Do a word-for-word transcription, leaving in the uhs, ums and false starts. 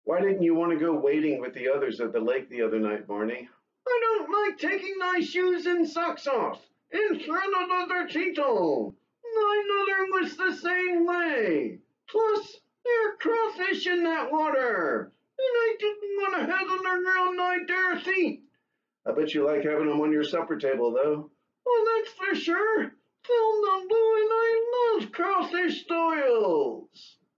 Why didn't you want to go wading with the others at the lake the other night, Barney? I don't like taking my shoes and socks off in front of other people. My mother was the same way. Plus, there are crawfish in that water, and I didn't want to have them around my bare feet. I bet you like having them on your supper table, though. Well, that's for sure. Thelma Lou and I love crawfish stoils.